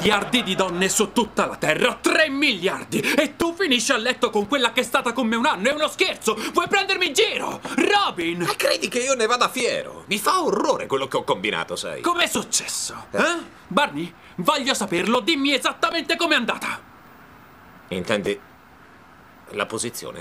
miliardi di donne su tutta la Terra, 3 miliardi! E tu finisci a letto con quella che è stata con me un anno, è uno scherzo! Vuoi prendermi in giro? Robin! Ma credi che io ne vada fiero? Mi fa orrore quello che ho combinato, sai? Com'è successo? Barney, voglio saperlo, dimmi esattamente com'è andata! Intendi la posizione?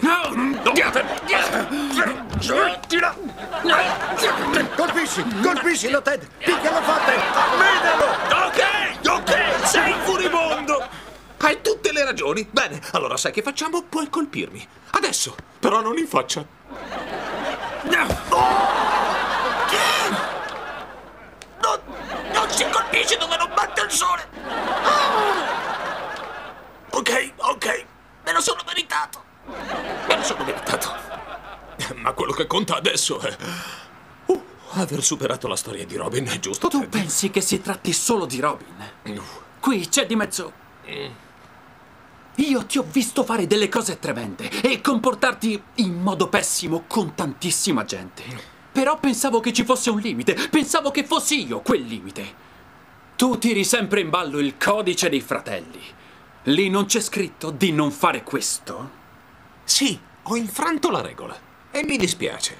Colpiscilo, Ted! Picchialo forte! Vedelo! Ok, sei furibondo! Hai tutte le ragioni. Bene, allora sai che facciamo? Puoi colpirmi. Adesso, però non in faccia. Non si colpisce dove non batte il sole! Ok, me lo sono meritato! Me lo sono meritato. Ma quello che conta adesso è aver superato la storia di Robin, giusto? Tu Ted? pensi che si tratti solo di Robin? Qui c'è di mezzo. Io ti ho visto fare delle cose tremende e comportarti in modo pessimo con tantissima gente. Però pensavo che ci fosse un limite, pensavo che fossi io quel limite. Tu tiri sempre in ballo il codice dei fratelli. Lì non c'è scritto di non fare questo? Sì, ho infranto la regola e mi dispiace.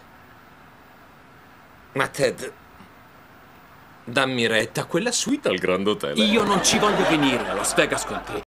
Ma Ted, dammi retta, quella suite al Grand Hotel. Io non ci voglio venire a Las Vegas con te.